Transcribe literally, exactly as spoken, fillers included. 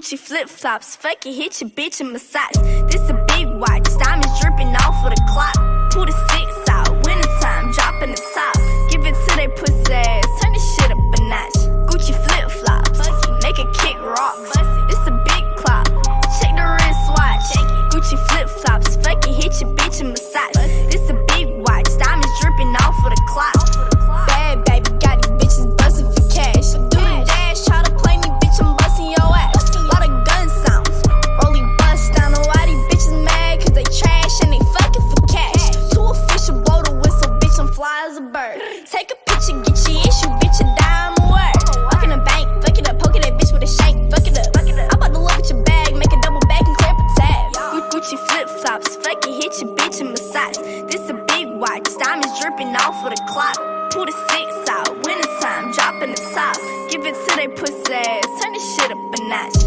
Gucci flip-flops, fuck it, hit your bitch in massage. This a big watch, diamonds dripping off of the clock. Pull the six out, wintertime, dropping the top. Give it to they pussy ass, turn this shit up a notch. Gucci flip-flops, make a kick rock. This a big clock, check the wristwatch. Gucci flip-flops, fuck it, hit your bitch in massage. This a big watch, diamonds dripping off of the clock. Bad baby, got these bitches bustin' for cash. Do the dash, try to play me, bitch, I'm bustin' your ass. Lot of gun sounds, rolly bust down. Know why these bitches mad, cause they trash and they fucking for cash. Too official, blow the whistle, bitch, I'm fly as a bird. Take a picture, get your issue, bitch, a dime a word. Walk in the bank, fuck it up, poke that bitch with a shank, fuck it up. I'm about to look at your bag, make a double back and clamp a tab. Gucci flip-flops, fuck it, hit your bitch in massage. This a big watch, diamonds dripping off of the clock. Pull the six out, wintertime, dropping the top. Give it to they pussy ass, turn this shit up a notch.